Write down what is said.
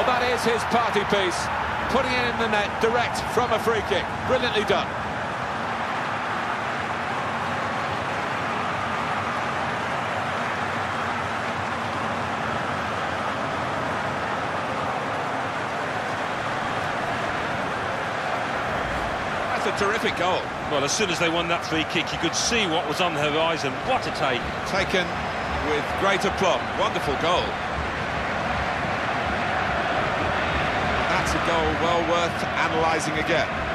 that is his party piece, putting it in the net direct from a free kick. Brilliantly done. That's a terrific goal. Well, as soon as they won that free kick, you could see what was on the horizon. What a take. Taken with great aplomb. Wonderful goal. That's a goal well worth analysing again.